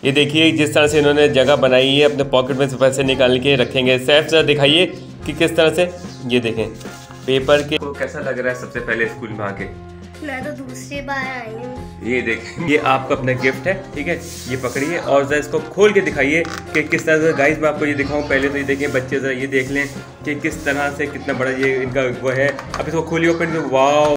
ये देखिए जिस तरह से इन्होंने जगह बनाई है, अपने पॉकेट में से पैसे निकाल के रखेंगे। सैफ जरा दिखाइए कि किस तरह से, ये देखें पेपर के। को कैसा लग रहा है सबसे पहले स्कूल में आके? मैं तो दूसरी बार आई हूँ। ये देखें, ये आपका अपना गिफ्ट है, ठीक है, ये पकड़िए और जरा इसको खोल के दिखाइए कि किस तरह से। गाइस मैं आपको ये दिखाऊं, पहले तो ये देखिए बच्चे जरा ये देख लें कि किस तरह से कितना बड़ा ये इनका वो है। अब इसको खोलिए ओपन, वाओ।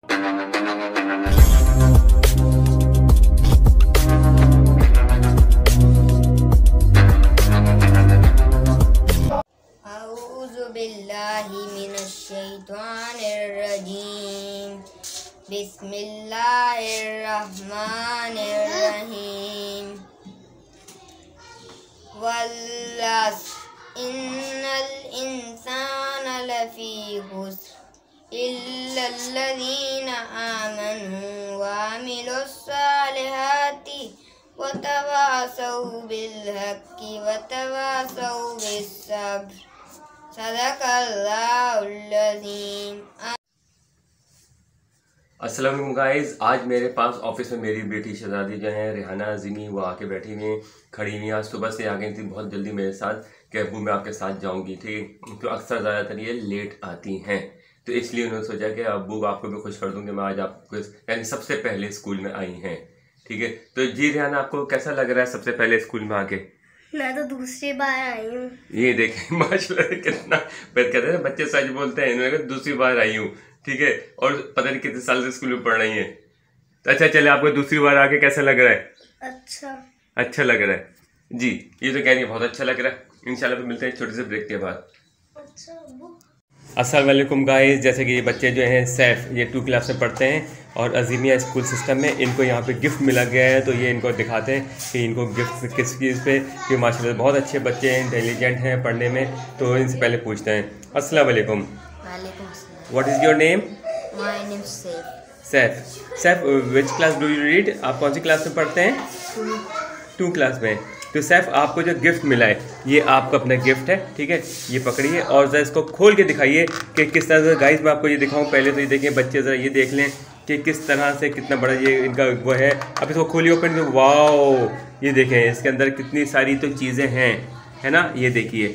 बिस्मिल्लाहिर्रहमानिर्रहीम। वल्अस्र इन्नल इंसाना लफी खुस्र इल्लल्लज़ीना आमनू वअमिलुस्सालिहाति वतवासौ बिलहक्कि वतवासौ बिस्सब्र। सदक़ल्लाहुल अज़ीम। अस्सलाम वालेकुम गाइस, आज मेरे पास ऑफिस में मेरी बेटी शहजादी जो है रेहाना ज़िमी, वो आके बैठी हुई हैं, खड़ी हुई हैं। आज सुबह से आ गई थी बहुत जल्दी मेरे साथ कि अब्बू मैं आपके साथ जाऊंगी, ठीक। तो अक्सर ज़्यादातर ये लेट आती हैं, तो इसलिए उन्होंने सोचा कि अब्बू आपको भी खुश कर दूँ कि मैं आज आपको यानी सबसे पहले स्कूल में आई हैं, ठीक है। तो जी रेहाना, आपको कैसा लग रहा है सबसे पहले स्कूल में आके? मैं तो दूसरी बार आई हूँ। ये देखें माशाल्लाह कितना कहते हैं बच्चे सच बोलते हैं। इन्होंने दूसरी बार आई हूँ, ठीक है, और पता नहीं कितने साल से स्कूल में पढ़ रही है। तो अच्छा चले, आपको दूसरी बार आके कैसा लग रहा है? अच्छा लग रहा है जी। ये तो कह रही है बहुत अच्छा लग रहा है। इंशाल्लाह फिर मिलते हैं छोटे से ब्रेक के बाद। अस्सलाम वालेकुम गाइस, जैसे कि ये बच्चे जो हैं सैफ, ये 2 क्लास में पढ़ते हैं और अजीमिया स्कूल सिस्टम में इनको यहाँ पे गिफ्ट मिला गया है। तो ये इनको दिखाते हैं कि इनको गिफ्ट किस चीज़ पे, कि माशाल्लाह बहुत अच्छे बच्चे हैं, इंटेलिजेंट हैं पढ़ने में। तो इनसे पहले पूछते हैं, अस्सलाम वालेकुम। What is your name? My name Saif. Saif which class do you read? आप कौन सी क्लास में पढ़ते हैं? 2 क्लास में। तो सैफ आपको जो गिफ्ट मिला है ये आपका अपना गिफ्ट है, ठीक है, ये पकड़िए और ज़रा इसको खोल के दिखाइए कि किस तरह से। गाइस मैं आपको ये दिखाऊं, पहले तो ये देखिए बच्चे ज़रा ये देख लें कि किस तरह से कितना बड़ा ये इनका वो है। अब इसको खोलिए ओपन, वाओ। ये देखें इसके अंदर कितनी सारी तो चीज़ें हैं, है ना। ये देखिए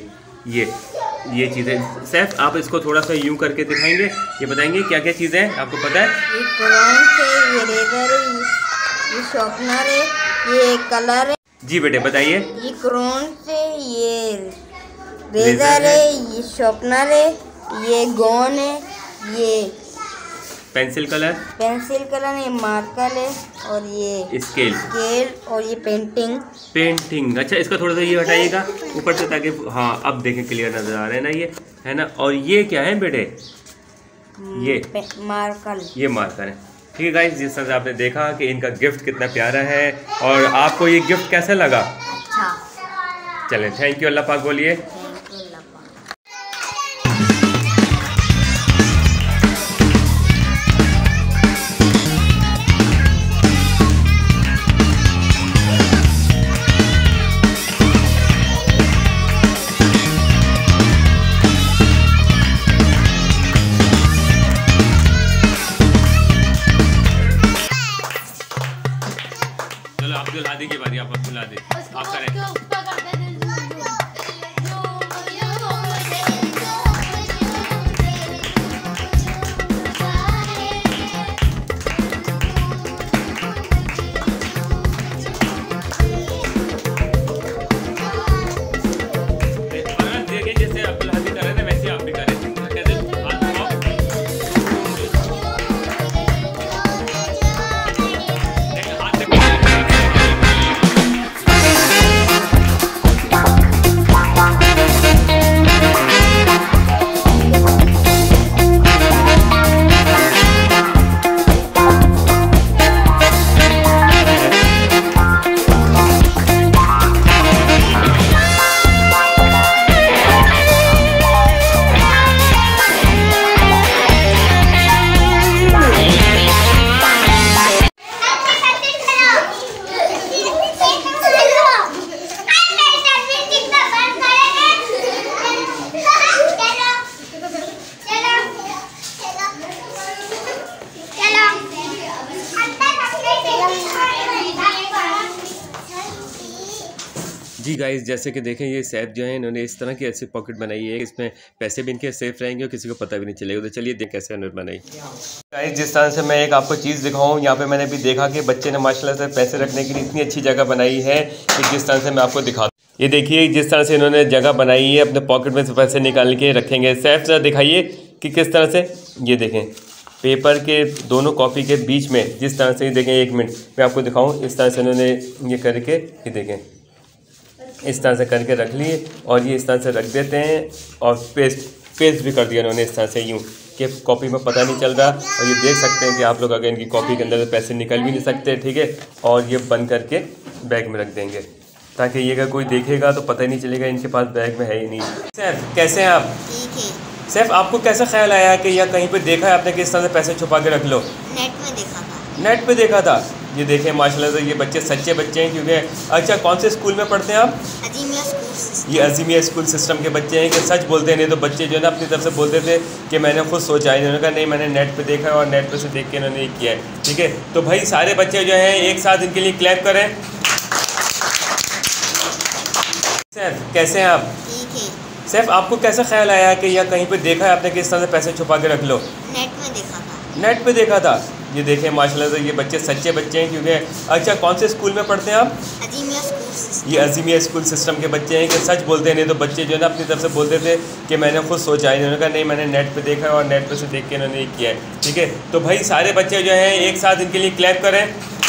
ये चीज़ें। सैफ आप इसको थोड़ा सा यूं करके दिखाएंगे, ये बताएंगे क्या क्या चीज़ें हैं, आपको पता है? ये क्रेयॉन है, ये रेजर है, ये शार्पनर है, ये कलर है। जी बेटे बताइए। ये क्रेयॉन से, ये रेजर है, ये शार्पनर है, ये गोन है, ये पेंसिल कलर है, ये मार्कर है और ये स्केल और ये पेंटिंग। अच्छा इसका थोड़ा सा ये हटाइएगा ऊपर से, ताकि हाँ अब देखें क्लियर नजर आ रहे हैं ना, ये है ना। और ये क्या है बेटे? ये मार्कर है, ठीक है गाइस। जिस तरह से आपने देखा कि इनका गिफ्ट कितना प्यारा है, और आपको ये गिफ्ट कैसा लगा? अच्छा। चलें, थैंक यू, अल्लाह पाक बोलिए। चलो आप दुल्हा दी की बारी, आप दुल्हा दी, आप करें। जैसे आप दुल्हा दी कर रहे थे वैसे आप भी करें। जी गाइस, जैसे कि देखें ये सैफ जो है इन्होंने इस तरह की ऐसी पॉकेट बनाई है, इसमें पैसे भी इनके सेफ रहेंगे और किसी को पता भी नहीं चलेगा। तो चलिए देख कैसे उन्होंने बनाई। गाइस, जिस तरह से मैं एक आपको चीज़ दिखाऊं, यहाँ पे मैंने भी देखा कि बच्चे ने माशाल्लाह से पैसे रखने के लिए इतनी अच्छी जगह बनाई है कि जिस तरह से मैं आपको दिखा, ये देखिए जिस तरह से इन्होंने जगह बनाई है अपने पॉकेट में से पैसे निकाल के रखेंगे। सैफ जरा दिखाइए कि किस तरह से, ये देखें पेपर के दोनों कॉपी के बीच में जिस तरह से, ये देखें 1 मिनट मैं आपको दिखाऊं, इस तरह से इन्होंने ये करके, ये देखें इस तरह से करके रख लिए और ये इस तरह से रख देते हैं और पेस्ट भी कर दिया इन्होंने इस तरह से, यूँ कि कॉपी में पता नहीं चल रहा। और ये देख सकते हैं कि आप लोग अगर इनकी कॉपी के अंदर से पैसे निकल भी नहीं सकते, ठीक है। और ये बंद करके बैग में रख देंगे ताकि ये अगर कोई देखेगा तो पता ही नहीं चलेगा इनके पास बैग में है ही नहीं। सैफ कैसे हैं आप? ठीक है। सैफ आपको कैसे ख्याल आया कि या कहीं पे देखा है आपने कि इस तरह से पैसे छुपा के रख लो? नेट में देखा था। नेट पे देखा था। ये देखें माशाल्लाह से ये बच्चे सच्चे बच्चे हैं, क्योंकि अच्छा कौन से स्कूल में पढ़ते हैं आप? अजीमिया स्कूल। ये अजीमिया स्कूल सिस्टम के बच्चे हैं कि सच बोलते हैं। नहीं तो बच्चे जो है ना अपनी तरफ से बोलते थे कि मैंने खुद सोचा है, इन्होंने कहा नहीं मैंने नेट पे देखा है और नेट पे से देख के इन्होंने ये किया है, ठीक है। तो भाई सारे बच्चे जो हैं एक साथ इनके लिए क्लैप करें। सैफ कैसे हैं आप? ठीक है। सैफ आपको कैसे ख्याल आया कि या कहीं पे देखा है आपने कि इस तरह से पैसे छुपा के रख लो? नेट में देखा था। नेट पे देखा था। ये देखें माशाल्लाह से ये बच्चे सच्चे बच्चे हैं, क्योंकि अच्छा कौन से स्कूल में पढ़ते हैं आप? अजीमिया स्कूल। ये अजीमिया स्कूल सिस्टम के बच्चे हैं कि सच बोलते हैं। नहीं तो बच्चे जो है ना अपनी तरफ से बोलते थे कि मैंने खुद सोचा है, इन्होंने कहा नहीं मैंने नेट पे देखा है और नेट पे से देख के इन्होंने ये किया है, ठीक है। तो भाई सारे बच्चे जो हैं एक साथ इनके लिए क्लैप करें।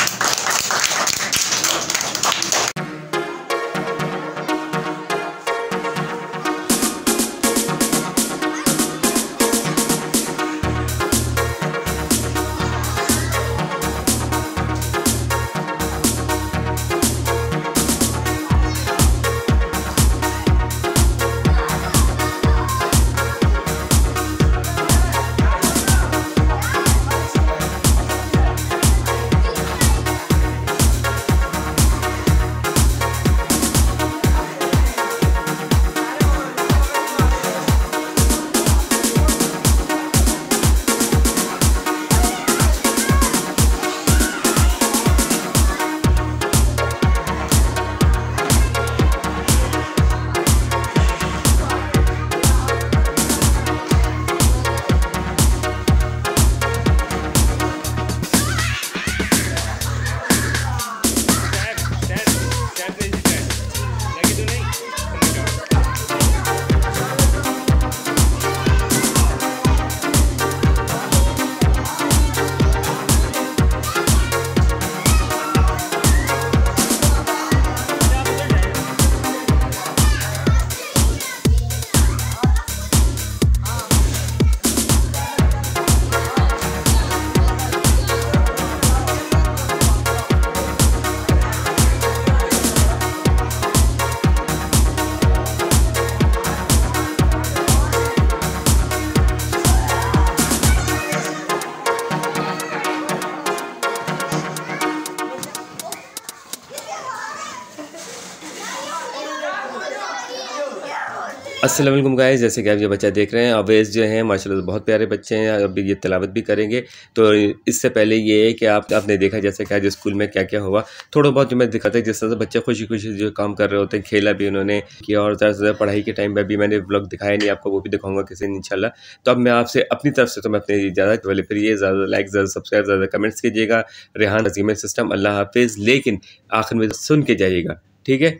अस्सलाम वालेकुम गाइस, जैसे कि आप ये बच्चा देख रहे हैं अवेज़ जो हैं माशाल्लाह से बहुत प्यारे बच्चे हैं। अभी ये तिलावत भी करेंगे। तो इससे पहले ये है कि आपने देखा जैसे कि आज स्कूल में क्या क्या हुआ, थोड़ा बहुत जो मैं दिखाता है जिस तरह से बच्चे खुशी खुशी जो काम कर रहे होते हैं, खेला भी उन्होंने किया और ज़्यादा से ज़्यादा पढ़ाई के टाइम पर भी मैंने व्लॉग दिखाया नहीं आपको, वो भी दिखाऊंगा किसी दिन इंशाल्लाह। तो अब मैं आपसे अपनी तरफ से तो मैं अपनी इजाज़त वाले फिर ये ज़्यादा लाइक ज़्यादा सब्सक्राइब ज़्यादा कमेंट्स कीजिएगा। रेहान अजीम सिस्टम, अल्लाह हाफिज़। लेकिन आखिर में सुन के जाइएगा, ठीक है।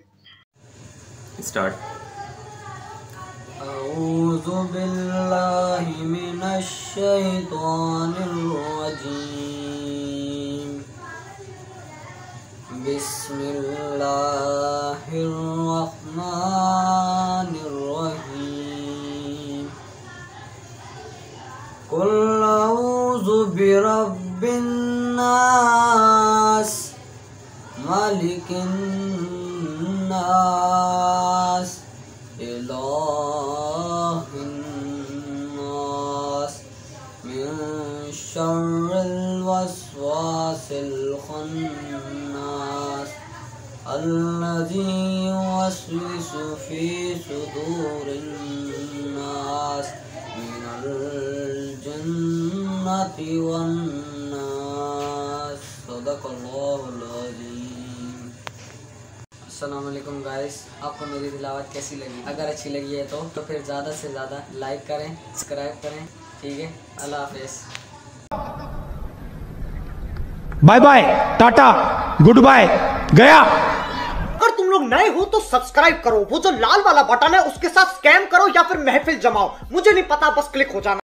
स्टार्ट। अऊज़ु बिल्लाहि मिनश शैतानिर रजीम। बिस्मिल्लाहिर रहमानिर रहीम। कुल अऊज़ु बिरब्बिन नास, मालिकिन नास, इलाहिन नास, मिन शर्रिल वस्वासिल खन्नास, अल्लज़ी युवस्विसु फ़ी सुदूरिन नास, मिनल जन्नति वन नास। सदक़ल्लाहुल अज़ीम। अस्सलाम वालेकुम गाइस, आपको मेरी तिलावत कैसी लगी? अगर अच्छी लगी है तो फिर ज़्यादा से ज़्यादा लाइक करें, सब्सक्राइब करें। ठीक है, अल्लाह हाफिज़। Bye bye, tata, goodbye, गया। अगर तुम लोग नए हो तो सब्सक्राइब करो, वो जो लाल वाला बटन है उसके साथ स्कैम करो या फिर महफिल जमाओ, मुझे नहीं पता, बस क्लिक हो जाना।